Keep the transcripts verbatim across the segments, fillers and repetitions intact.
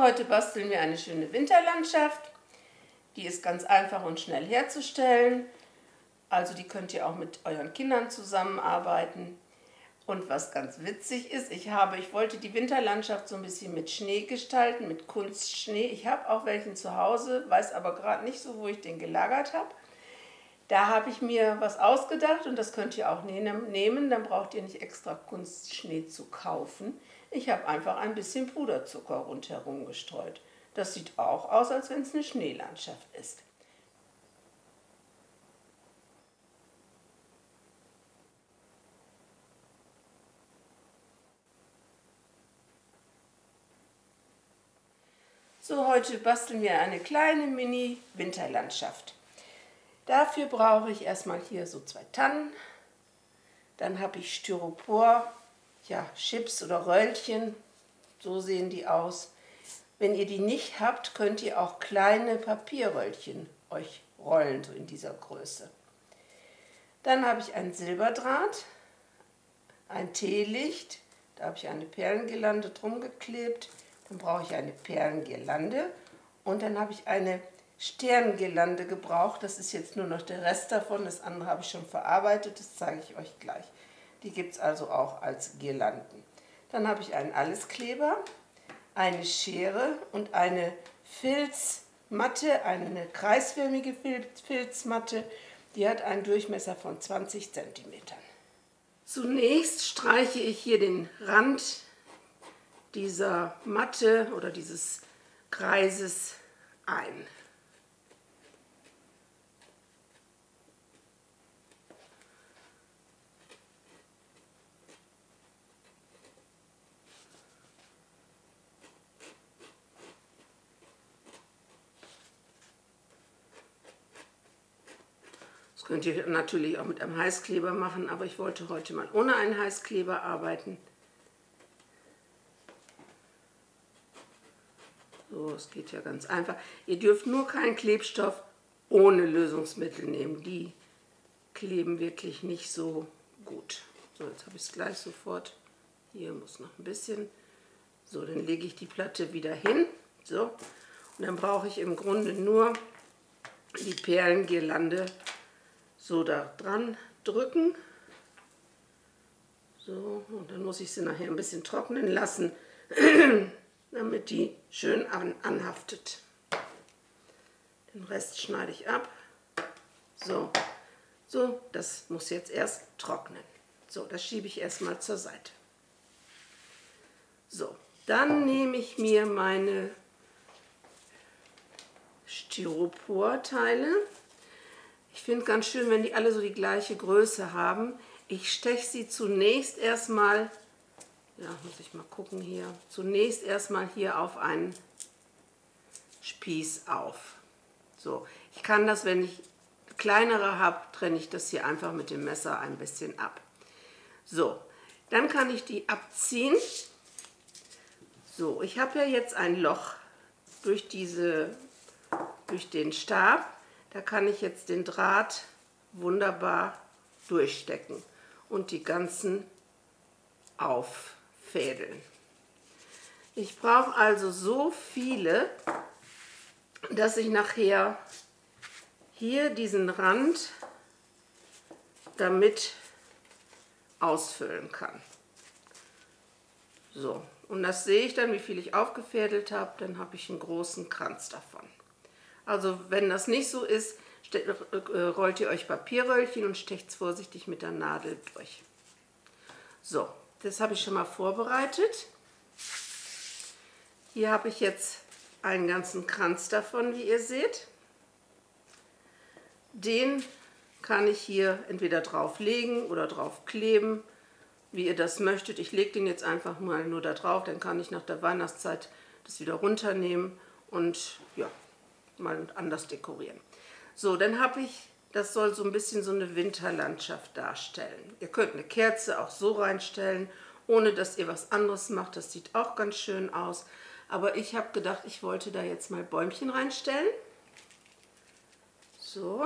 heute basteln wir eine schöne Winterlandschaft. Die ist ganz einfach und schnell herzustellen. Also die könnt ihr auch mit euren Kindern zusammenarbeiten. Und was ganz witzig ist, ich habe, ich wollte die Winterlandschaft so ein bisschen mit Schnee gestalten, mit Kunstschnee. Ich habe auch welchen zu Hause, weiß aber gerade nicht so, wo ich den gelagert habe. Da habe ich mir was ausgedacht und das könnt ihr auch nehmen, dann braucht ihr nicht extra Kunstschnee zu kaufen. Ich habe einfach ein bisschen Puderzucker rundherum gestreut. Das sieht auch aus, als wenn es eine Schneelandschaft ist. So, heute basteln wir eine kleine Mini-Winterlandschaft. Dafür brauche ich erstmal hier so zwei Tannen. Dann habe ich Styropor, ja, Chips oder Röllchen, so sehen die aus. Wenn ihr die nicht habt, könnt ihr auch kleine Papierröllchen euch rollen, so in dieser Größe. Dann habe ich ein Silberdraht, ein Teelicht, da habe ich eine Perlengirlande drum geklebt. Dann brauche ich eine Perlengirlande und dann habe ich eine Sterngirlande gebraucht. Das ist jetzt nur noch der Rest davon, das andere habe ich schon verarbeitet, das zeige ich euch gleich. Die gibt es also auch als Girlanden. Dann habe ich einen Alleskleber, eine Schere und eine Filzmatte, eine kreisförmige Filzmatte, die hat einen Durchmesser von zwanzig Zentimetern. Zunächst streiche ich hier den Rand dieser Matte oder dieses Kreises ein. Das könnt ihr natürlich auch mit einem Heißkleber machen, aber ich wollte heute mal ohne einen Heißkleber arbeiten. So, es geht ja ganz einfach. Ihr dürft nur keinen Klebstoff ohne Lösungsmittel nehmen. Die kleben wirklich nicht so gut. So, jetzt habe ich es gleich sofort. Hier muss noch ein bisschen. So, dann lege ich die Platte wieder hin. So, und dann brauche ich im Grunde nur die Perlengirlande so da dran drücken. So, und dann muss ich sie nachher ein bisschen trocknen lassen, damit die schön an, anhaftet. Den Rest schneide ich ab. So, so, das muss jetzt erst trocknen. So, das schiebe ich erstmal zur Seite. So, dann nehme ich mir meine Styroporteile. Ich finde ganz schön, wenn die alle so die gleiche Größe haben. Ich steche sie zunächst erstmal, ja, muss ich mal gucken hier, zunächst erstmal hier auf einen Spieß auf. So, ich kann das, wenn ich kleinere habe, trenne ich das hier einfach mit dem Messer ein bisschen ab. So, dann kann ich die abziehen. So, ich habe ja jetzt ein Loch durch, diese, durch den Stab. Da kann ich jetzt den Draht wunderbar durchstecken und die ganzen auffädeln. Ich brauche also so viele, dass ich nachher hier diesen Rand damit ausfüllen kann. So, und das sehe ich dann, wie viel ich aufgefädelt habe, dann habe ich einen großen Kranz davon. Also wenn das nicht so ist, rollt ihr euch Papierröllchen und stecht es vorsichtig mit der Nadel durch. So, das habe ich schon mal vorbereitet. Hier habe ich jetzt einen ganzen Kranz davon, wie ihr seht. Den kann ich hier entweder drauf legen oder drauf kleben, wie ihr das möchtet. Ich lege den jetzt einfach mal nur da drauf, dann kann ich nach der Weihnachtszeit das wieder runternehmen und ja, mal anders dekorieren. So, dann habe ich, das soll so ein bisschen so eine Winterlandschaft darstellen. Ihr könnt eine Kerze auch so reinstellen, ohne dass ihr was anderes macht. Das sieht auch ganz schön aus. Aber ich habe gedacht, ich wollte da jetzt mal Bäumchen reinstellen. So.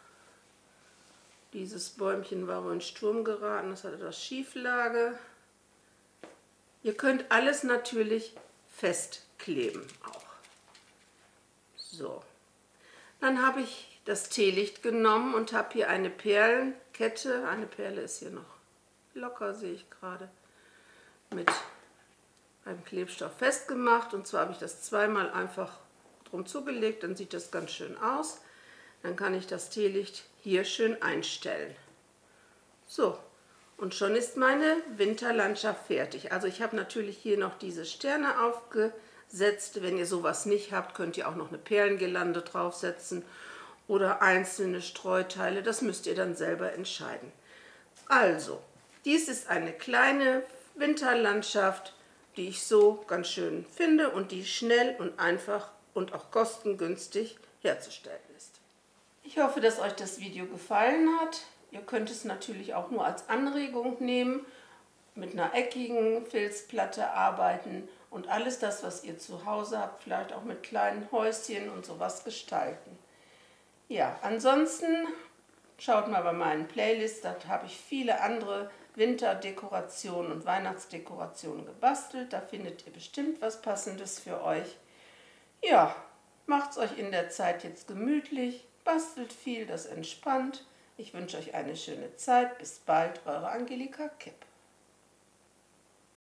Dieses Bäumchen war wohl in Sturm geraten, das hatte das Schieflage. Ihr könnt alles natürlich festkleben auch. So, dann habe ich das Teelicht genommen und habe hier eine Perlenkette, eine Perle ist hier noch locker, sehe ich gerade, mit einem Klebstoff festgemacht. Und zwar habe ich das zweimal einfach drum zugelegt, dann sieht das ganz schön aus. Dann kann ich das Teelicht hier schön einstellen. So, und schon ist meine Winterlandschaft fertig. Also ich habe natürlich hier noch diese Sterne aufgesetzt. Wenn ihr sowas nicht habt, könnt ihr auch noch eine Perlengirlande draufsetzen oder einzelne Streuteile. Das müsst ihr dann selber entscheiden. Also, dies ist eine kleine Winterlandschaft, die ich so ganz schön finde und die schnell und einfach und auch kostengünstig herzustellen ist. Ich hoffe, dass euch das Video gefallen hat. Ihr könnt es natürlich auch nur als Anregung nehmen, mit einer eckigen Filzplatte arbeiten und alles das, was ihr zu Hause habt, vielleicht auch mit kleinen Häuschen und sowas gestalten. Ja, ansonsten schaut mal bei meinen Playlists, da habe ich viele andere Winterdekorationen und Weihnachtsdekorationen gebastelt. Da findet ihr bestimmt was Passendes für euch. Ja, macht's euch in der Zeit jetzt gemütlich, bastelt viel, das entspannt. Ich wünsche euch eine schöne Zeit. Bis bald, eure Angelika Kipp.